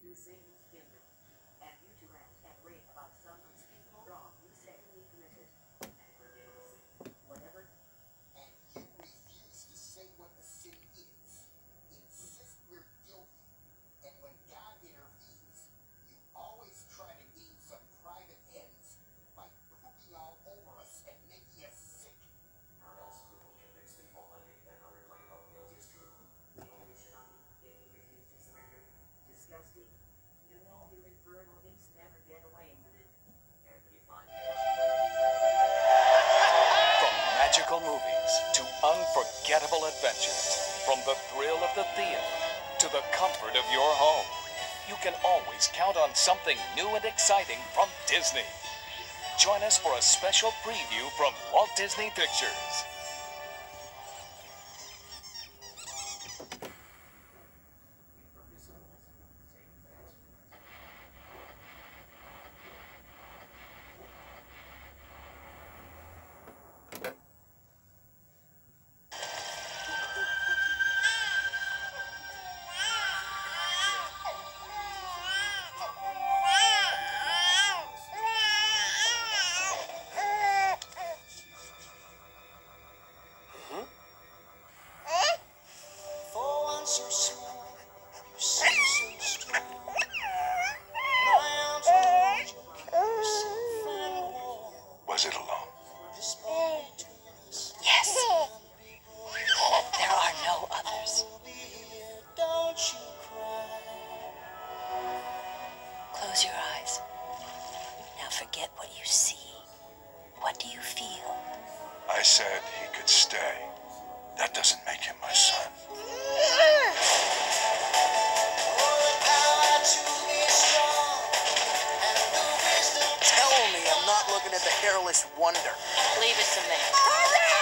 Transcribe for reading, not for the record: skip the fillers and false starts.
And you refuse to say what the sin is. Insist we're guilty. And when God intervenes, you always try to gain some private ends by pooping all over us and making us sick. How else could we convince people that another claim of guilt is true? The only shot if he refused to surrender. Disgusting. You know you infernal imps never get away with it. Anthony Fine. From magical movies to unforgettable adventures, from the thrill of the theater to the comfort of your home, you can always count on something new and exciting from Disney. Join us for a special preview from Walt Disney Pictures. So small, you seem so strong. My arms around you, you're safe and warm. Was it alone? This bond between us Yes. There are no others. will be here, don't you cry. Close your eyes. Now forget what you see. What do you feel? I said he could stay. That doesn't make him my son. For the power to be strong and the wisdom. Tell me I'm not looking at the hairless wonder. Leave it to me.